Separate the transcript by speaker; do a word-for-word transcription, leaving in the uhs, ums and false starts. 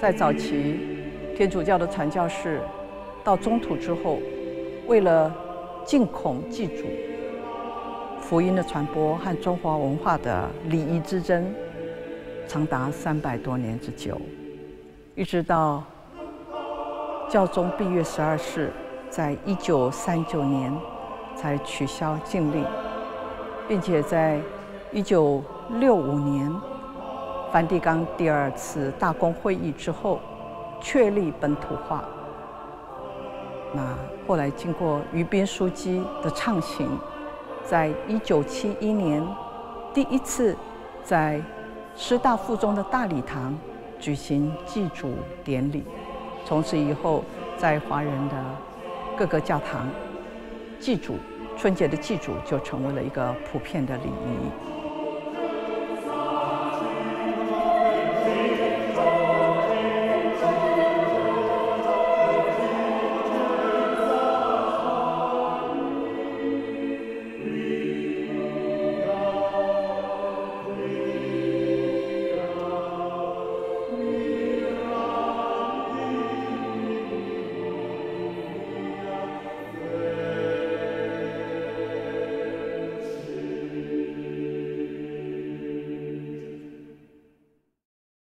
Speaker 1: 在早期天主教的传教士到中土之后，为了敬孔祭祖、福音的传播和中华文化的礼仪之争，长达三百多年之久，一直到教宗庇月十二世在一九三九年才取消禁令，并且在一九六五年梵蒂冈第二次大公会议之后确立本土化。那后来经过于斌枢机的畅行，在一九七一年第一次在师大附中的大礼堂举行祭祖典礼。从此以后，在华人的各个教堂，祭祖春节的祭祖就成为了一个普遍的礼仪。